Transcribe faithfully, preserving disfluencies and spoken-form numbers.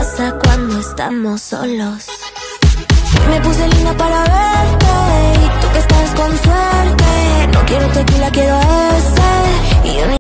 pasa cuando estamos solos. Me puse linda para ver